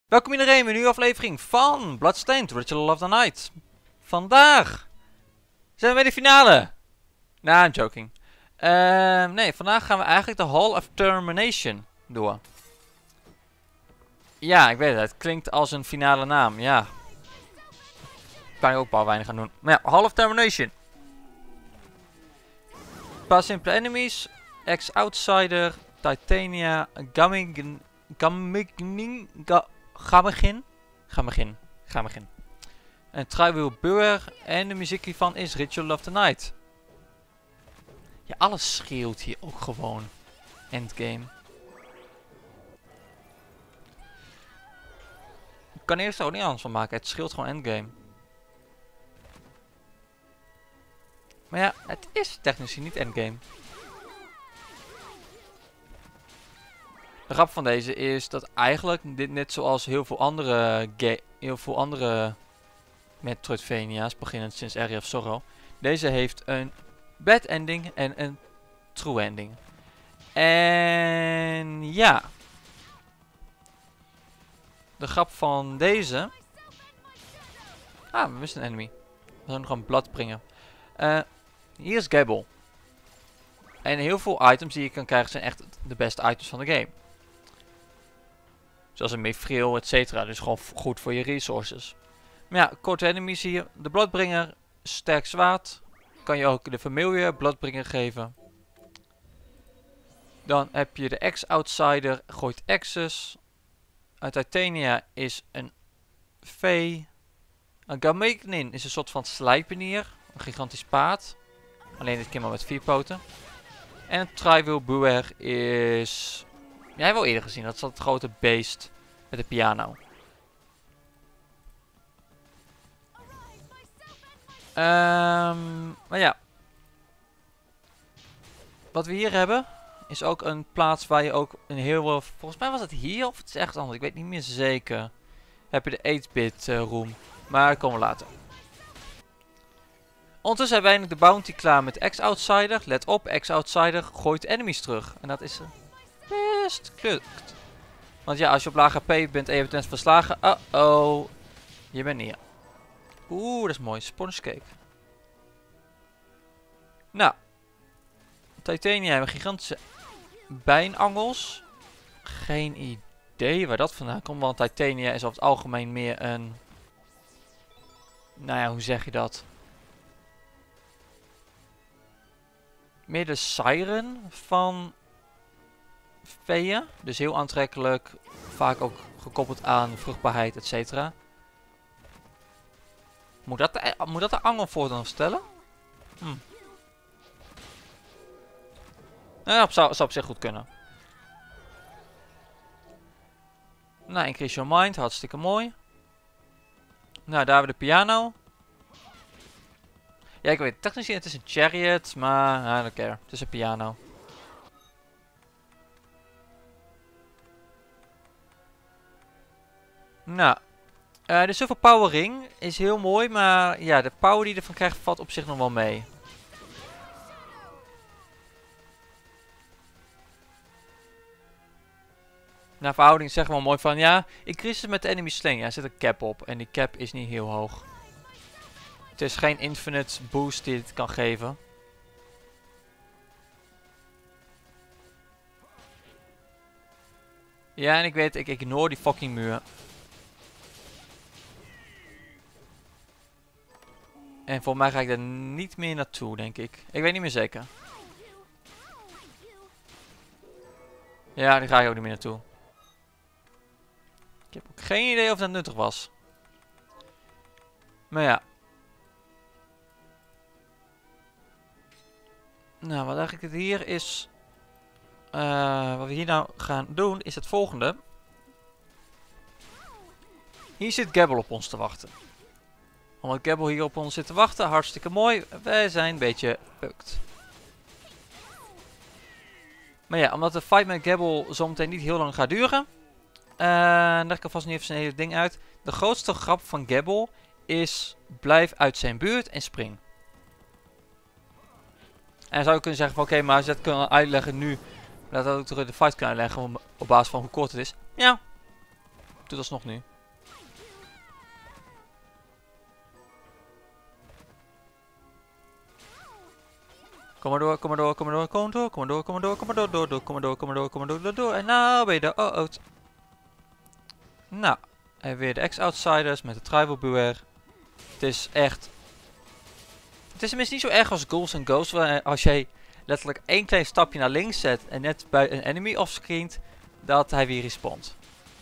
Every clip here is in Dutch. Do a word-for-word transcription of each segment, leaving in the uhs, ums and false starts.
Welkom iedereen bij een nieuwe aflevering van Bloodstained Ritual of the Night. Vandaag zijn we bij de finale. Nou, I'm joking. Uh, nee, vandaag gaan we eigenlijk de Hall of Termination door. Ja, ik weet het. Het klinkt als een finale naam, ja. Kan je ook wel weinig gaan doen. Maar ja, Hall of Termination. Een paar simpele enemies. Ex-Outsider, Titania, Gamming... Gamming... Ga Gammigin? Gammigin. Gammigin. En Truiwiel Buer. En de muziek hiervan is Ritual of the Night. Ja, alles schreeuwt hier ook gewoon. Endgame. Ik kan eerst er ook niet anders van maken. Het scheelt gewoon endgame. Maar ja, het is technisch niet endgame. De grap van deze is dat eigenlijk dit net zoals heel veel andere heel veel andere Metroidvania's, beginnend sinds Area of Sorrow, deze heeft een bad ending en een true ending. En ja, de grap van deze. Ah, we missen een enemy. We zullen nog een blad brengen. Uh, hier is Gabble. En heel veel items die je kan krijgen zijn echt de beste items van de game. Zoals een mithril, et cetera. Dus gewoon goed voor je resources. Maar ja, korte enemies hier. De Bloodbringer, sterk zwaard. Kan je ook de Familiar Bloodbringer geven. Dan heb je de Ex-Outsider, gooit Axes. Uit Titania is een vee. Een Gammignin is een soort van slijpenier. Een gigantisch paard. Alleen dit keer maar met vier poten. En een Truiwiel Buer is... Jij hebt wel eerder gezien, dat is dat grote beest met de piano. Um, maar ja. Wat we hier hebben is ook een plaats waar je ook een heel... Volgens mij was het hier of het is echt anders, ik weet niet meer zeker. Heb je de eight bit uh, room. Maar dat komen we later. Ondertussen hebben wij eindelijk de bounty klaar met Ex-Outsider. Let op, Ex-Outsider gooit enemies terug. En dat is... Uh, best gelukt. Want ja, als je op lage H P bent en je hebt mensen verslagen. Uh oh. Je bent neer. Oeh, dat is mooi. Sponge cake. Nou. Titania hebben gigantische bijnangels. Geen idee waar dat vandaan komt. Want Titania is over het algemeen meer een... Nou ja, hoe zeg je dat? Meer de siren van... veeën. Dus heel aantrekkelijk. Vaak ook gekoppeld aan vruchtbaarheid, et cetera. Moet dat de, moet dat de angel voor dan stellen? Hm. Nou, dat zou, zou op zich goed kunnen. Nou, increase your mind. Hartstikke mooi. Nou, daar hebben we de piano. Ja, ik weet technisch het is een chariot, maar I don't care. Het is een piano. Nou, uh, de Silver Power Ring is heel mooi, maar ja, de power die je ervan krijgt valt op zich nog wel mee. Naar verhouding zeggen we wel mooi van, ja, increase met de enemy sling. Ja, er zit een cap op en die cap is niet heel hoog. Het is geen infinite boost die het kan geven. Ja, en ik weet, ik ignore die fucking muur. En voor mij ga ik er niet meer naartoe, denk ik. Ik weet niet meer zeker. Ja, daar ga ik ook niet meer naartoe. Ik heb ook geen idee of dat nuttig was. Maar ja. Nou, wat eigenlijk het hier is... Uh, wat we hier nou gaan doen, is het volgende. Hier zit Gabble op ons te wachten. Omdat Gabble hier op ons zit te wachten, hartstikke mooi. Wij zijn een beetje fucked. Maar ja, omdat de fight met Gabble zometeen niet heel lang gaat duren. Uh, leg ik alvast niet even zijn hele ding uit. De grootste grap van Gabble is: blijf uit zijn buurt en spring. En dan zou je kunnen zeggen van oké, okay, maar als je dat kan uitleggen nu, dat ook de fight kan uitleggen op basis van hoe kort het is. Ja. doet alsnog nu. Kom maar door, kom maar door, kom maar door, kom maar door, kom maar door, kom maar door, kom maar door, door, door, kom maar door, kom maar door, kom maar door, door, door. En nou ben je er. Oh, oh. Nou, en weer de ex-outsiders met de tribal beware. Het is echt... Het is tenminste niet zo erg als Ghouls and Ghosts, waar als jij letterlijk één klein stapje naar links zet en net bij een enemy offscreent, dat hij weer respawnt.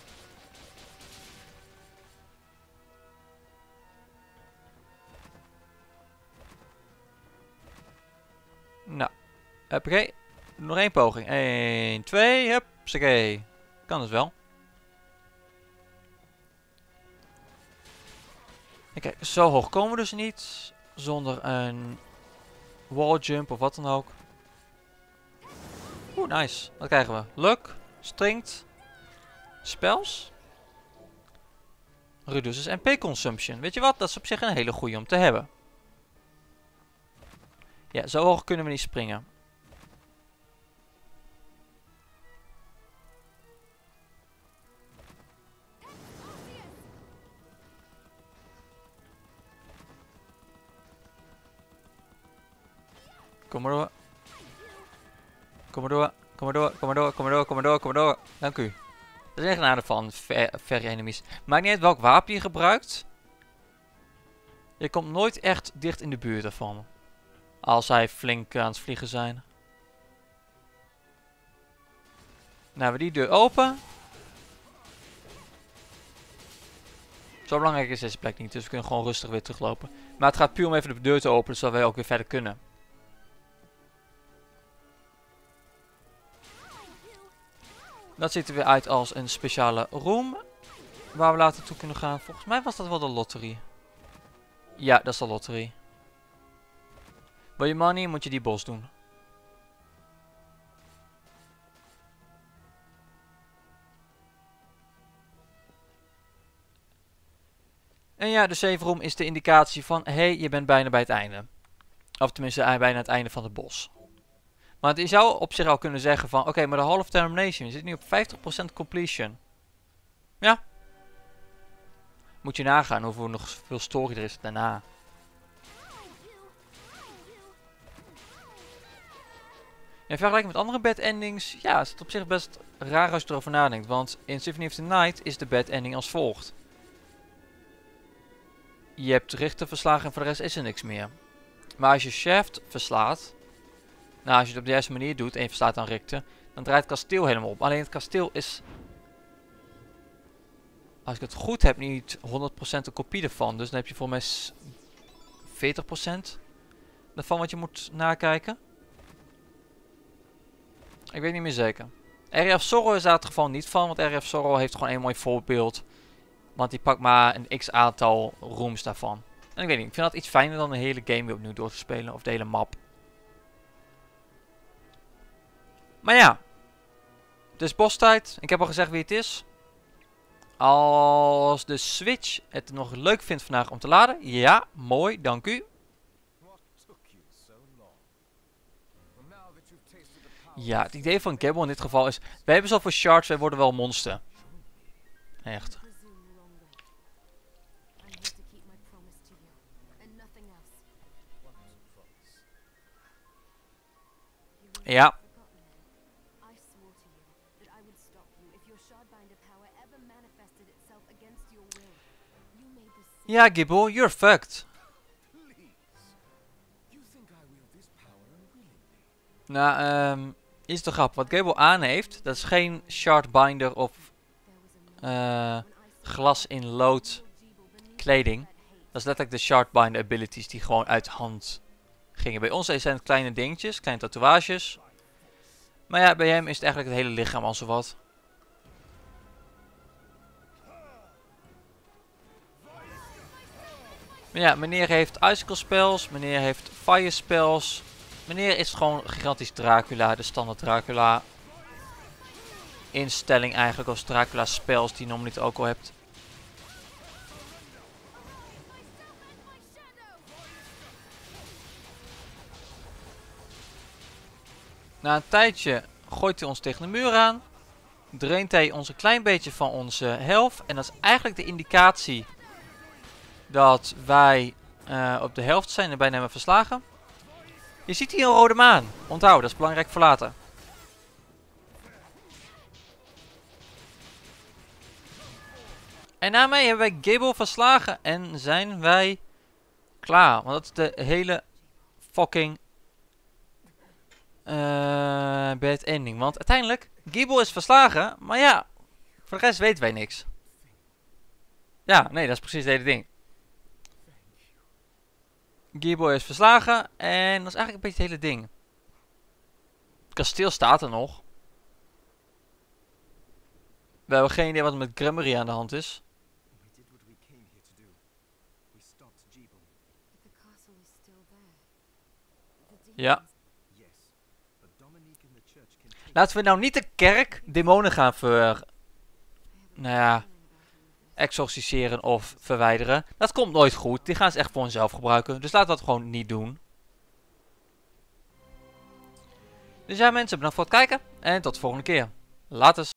Nou, huppakee. Nog één poging. één, twee, hupsakee. Kan dus wel. Oké, zo hoog komen we dus niet. Zonder een wall jump of wat dan ook. Oeh, nice. Wat krijgen we? Luck, Strength, Spells, Reduces en P consumption. Weet je wat? Dat is op zich een hele goede om te hebben. Ja, zo hoog kunnen we niet springen. Kom maar door. Kom maar door. Kom maar door. Kom maar door. Kom maar door. Kom maar door. Kom maar door. Dank u. Dat is echt een aardig van fairy enemies. Maakt niet uit welk wapen je gebruikt. Je komt nooit echt dicht in de buurt ervan. Als zij flink aan het vliegen zijn. Nou, we die deur open. Zo belangrijk is deze plek niet, dus we kunnen gewoon rustig weer teruglopen. Maar het gaat puur om even de deur te openen, zodat wij ook weer verder kunnen. Dat ziet er weer uit als een speciale room. Waar we later toe kunnen gaan. Volgens mij was dat wel de lottery. Ja, dat is de lottery. Wil je money, moet je die bos doen. En ja, de save room is de indicatie van... Hé, hey, je bent bijna bij het einde. Of tenminste, bijna het einde van het bos. Maar je zou op zich al kunnen zeggen van... Oké, okay, maar de Hall of Termination, je zit nu op vijftig procent completion. Ja. Moet je nagaan hoeveel nog veel story er is daarna. In vergelijking met andere bad endings, ja, is het op zich best raar als je erover nadenkt. Want in Symphony of the Night is de bad ending als volgt. Je hebt Richter verslagen en voor de rest is er niks meer. Maar als je Shaft verslaat, nou als je het op de juiste manier doet en je verslaat dan Richter, dan draait het kasteel helemaal op. Alleen het kasteel is, als ik het goed heb, niet honderd procent een kopie ervan. Dus dan heb je voor mij veertig procent ervan wat je moet nakijken. Ik weet niet meer zeker. Area of Sorrow is daar het geval niet van, want Area of Sorrow heeft gewoon een mooi voorbeeld. Want die pakt maar een x aantal rooms daarvan. En ik weet niet, ik vind dat iets fijner dan een hele game weer opnieuw door te spelen. Of de hele map. Maar ja. Het is bosstijd. Ik heb al gezegd wie het is. Als de Switch het nog leuk vindt vandaag om te laden. Ja, mooi, dank u. Ja, het idee van Gabble in dit geval is... Wij hebben zoveel shards, wij worden wel monster. Echt. Ja. Ja, Gibble, you're fucked. Nou, um, is de grap. Wat Gabble aan heeft, dat is geen shardbinder of uh, glas in lood kleding. Dat is letterlijk de shardbinder abilities die gewoon uit hand gingen. Bij ons zijn het kleine dingetjes, kleine tatoeages. Maar ja, bij hem is het eigenlijk het hele lichaam al zowat. Maar ja, meneer heeft icicle spells, meneer heeft fire spells. Meneer is gewoon gigantisch Dracula, de standaard Dracula instelling eigenlijk als Dracula spells die je normaliter ook al hebt. Na een tijdje gooit hij ons tegen de muur aan. draint hij ons een klein beetje van onze health. En dat is eigenlijk de indicatie dat wij uh, op de helft zijn en bijna hebben verslagen. Je ziet hier een rode maan. Onthoud, dat is belangrijk voor later. En daarmee hebben wij Gable verslagen en zijn wij klaar. Want dat is de hele fucking uh, bad ending. Want uiteindelijk, Gable is verslagen, maar ja, voor de rest weten wij niks. Ja, nee, dat is precies het hele ding. Gable is verslagen en dat is eigenlijk een beetje het hele ding. Het kasteel staat er nog. We hebben geen idee wat er met Gremory aan de hand is. Ja. Laten we nou niet de kerk demonen gaan ver... Nou ja... exorciseren of verwijderen. Dat komt nooit goed. Die gaan ze echt voor onszelf gebruiken. Dus laten we dat gewoon niet doen. Dus ja mensen, bedankt voor het kijken. En tot de volgende keer. Later.